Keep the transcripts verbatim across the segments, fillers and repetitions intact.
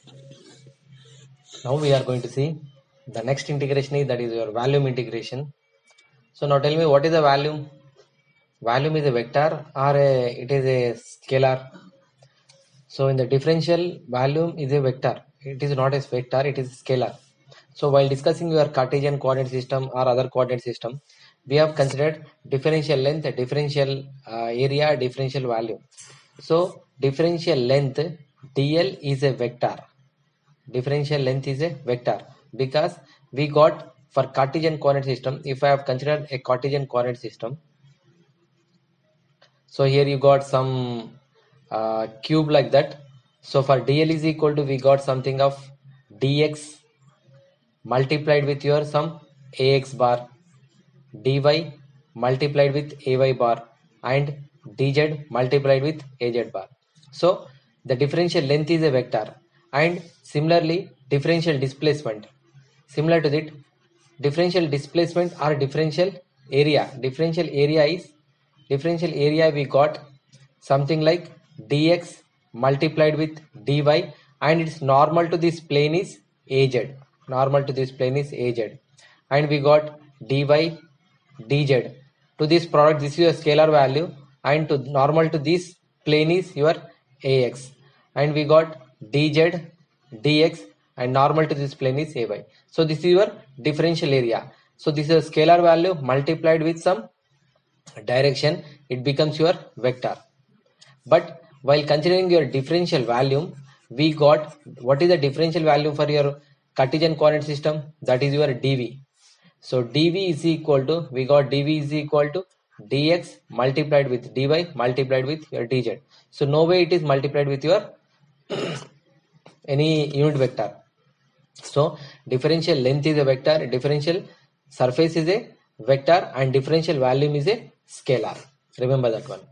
Now we are going to see the next integration is that is your volume integration. So now tell me, what is a volume? Volume is a vector or a, it is a scalar. So in the differential, volume is a vector. It is not a vector, it is a scalar. So while discussing your Cartesian coordinate system or other coordinate system, we have considered differential length, differential uh, area, differential volume. So differential length dl is a vector. Differential length is a vector because we got for Cartesian coordinate system, if I have considered a Cartesian coordinate system, so here you got some uh, cube like that. So for dl is equal to, we got something of dx multiplied with your some ax bar, dy multiplied with ay bar, and dz multiplied with az bar. So the differential length is a vector, and similarly differential displacement, similar to that, differential displacement or differential area, differential area is differential area we got something like dx multiplied with dy, and its normal to this plane is az, normal to this plane is az, and we got dy dz. To this product, this is a scalar value, and to normal to this plane is your ax, and we got dz dx, and normal to this plane is ay. So this is your differential area. So this is a scalar value multiplied with some direction, it becomes your vector. But while considering your differential volume, we got what is the differential value for your Cartesian coordinate system, that is your dv. So dv is equal to, we got dv is equal to dx multiplied with dy multiplied with your dz. So no way it is multiplied with your any unit vector. So differential length is a vector, differential surface is a vector, and differential volume is a scalar. Remember that one.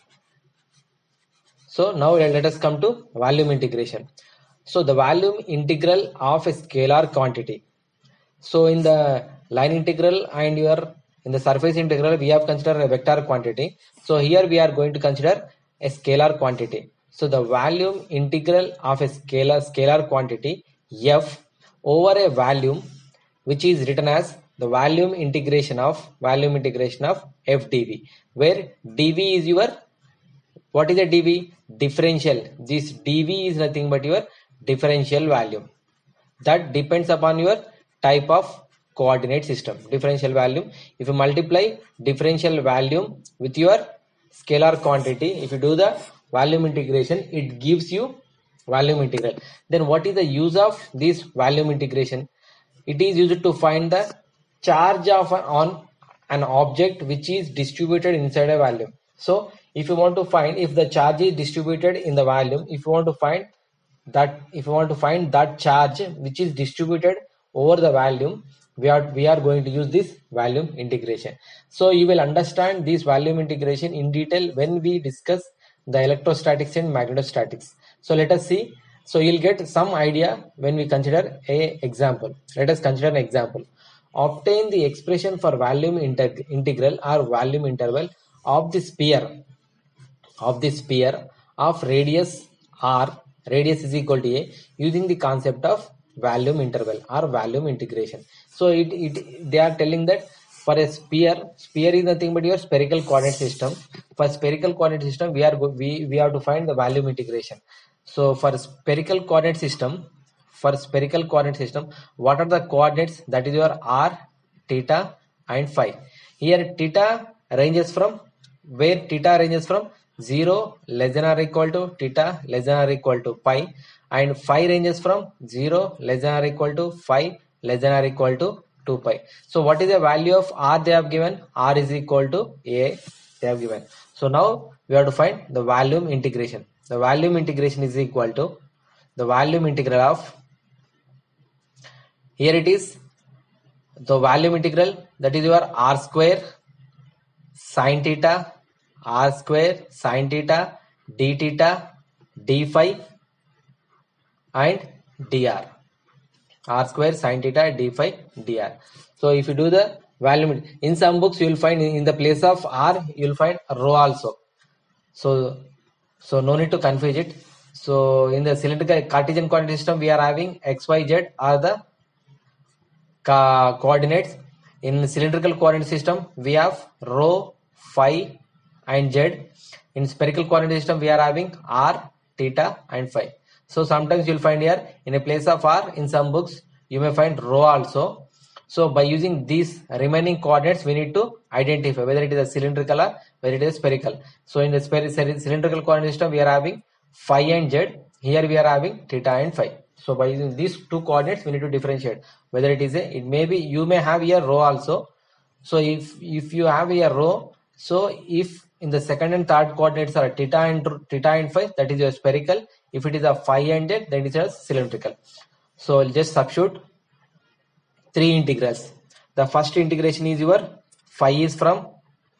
So now let us come to volume integration. So the volume integral of a scalar quantity. So in the line integral and your in the surface integral, we have considered a vector quantity. So here we are going to consider a scalar quantity. So the volume integral of a scalar scalar quantity f over a volume, which is written as the volume integration of volume integration of f dv, where dv is your, what is the dv? Differential. This dv is nothing but your differential volume. That depends upon your type of coordinate system. Differential volume, if you multiply differential volume with your scalar quantity, if you do the volume integration, it gives you volume integral. Then what is the use of this volume integration? It is used to find the charge of an, on an object which is distributed inside a volume. So if you want to find if the charge is distributed in the volume, if you want to find that if you want to find that charge which is distributed over the volume, we are we are going to use this volume integration. So you will understand this volume integration in detail when we discuss the electrostatics and magnetostatics. So let us see. So you'll get some idea when we consider a example. Let us consider an example. Obtain the expression for volume integ integral or volume interval of the sphere of the sphere of radius r, radius is equal to a, using the concept of volume interval or volume integration. So it, it they are telling that for a sphere, sphere is nothing but your spherical coordinate system. For spherical coordinate system, we are we we have to find the volume integration. So for spherical coordinate system, for spherical coordinate system, what are the coordinates? That is your r, theta, and phi. Here theta ranges from, where theta ranges from zero less than or equal to theta less than or equal to pi, and phi ranges from zero less than or equal to phi less than or equal to two pi. So what is the value of r they have given? R is equal to a they have given. So now we have to find the volume integration. The volume integration is equal to the volume integral of, here it is the volume integral, that is your r square sine theta, r square sine theta, d theta, d phi, and dr. R square sine theta, d phi, dr. So if you do the volume, in some books you will find in the place of r you will find rho also. So so no need to confuse it. So in the cylindrical Cartesian coordinate system, we are having x, y, z are the co coordinates. In cylindrical coordinate system, we have rho, phi, and z. In spherical coordinate system, we are having r, theta, and phi. So sometimes you'll find here in a place of r in some books you may find rho also. So by using these remaining coordinates, we need to identify whether it is a cylindrical or whether it is spherical. So in the cylindrical coordinate system, we are having phi and z. Here we are having theta and phi. So by using these two coordinates, we need to differentiate whether it is a, it may be, you may have here rho also. So if if you have here rho, so if in the second and third coordinates are theta and theta and phi, that is your spherical. If it is a phi and z, then it is a cylindrical. So I'll just substitute three integrals. The first integration is your phi is from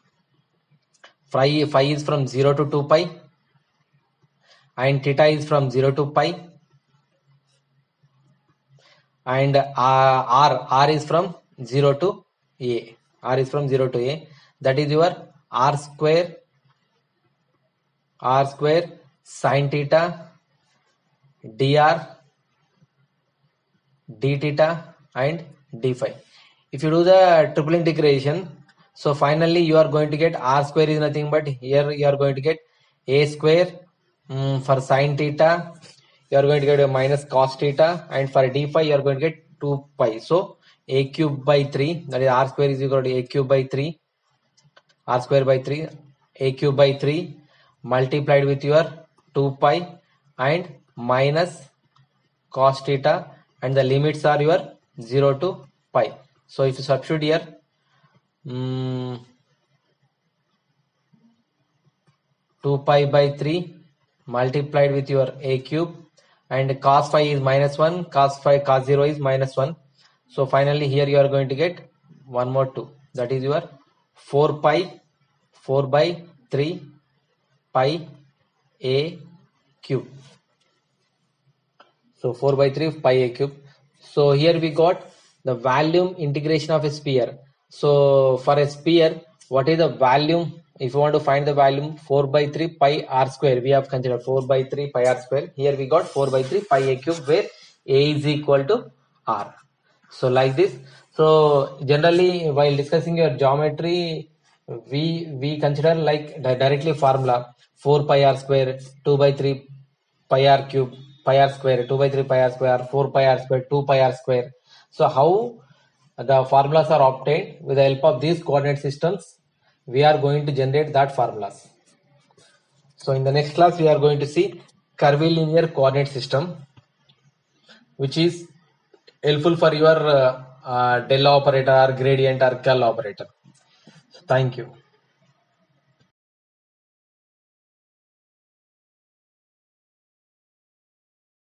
phi, phi is from zero to two pi, and theta is from zero to pi, and uh, r r is from zero to a. R is from zero to a. That is your r square r square sine theta dr d theta and d phi. If you do the triple integration, so finally you are going to get r square is nothing but here you are going to get a square um, for sine theta, you are going to get a minus cos theta, and for d phi you are going to get two pi. So a cube by three, that is r square is equal to a cube by three, r square by three, a cube by three multiplied with your two pi and minus cos theta, and the limits are your zero to pi. So if you substitute here, um, two pi by three multiplied with your a cube, and cos phi is minus one, cos phi cos zero is minus one. So finally here you are going to get one more two, that is your four pi four by three pi a cube. So four by three pi a cube. So here we got the volume integration of a sphere. So for a sphere, what is the volume? If you want to find the volume, four by three pi r square, we have considered four by three pi r square. Here we got four by three pi a cube, where a is equal to r. So like this. So generally while discussing your geometry, we we consider like directly formula four pi r square, two by three pi r cube, pi r square, two by three pi r square, four pi r square, two pi r square. So how the formulas are obtained? With the help of these coordinate systems, we are going to generate that formulas. So in the next class, we are going to see curvilinear coordinate system, which is helpful for your uh, uh, del operator, gradient, or curl operator. So thank you.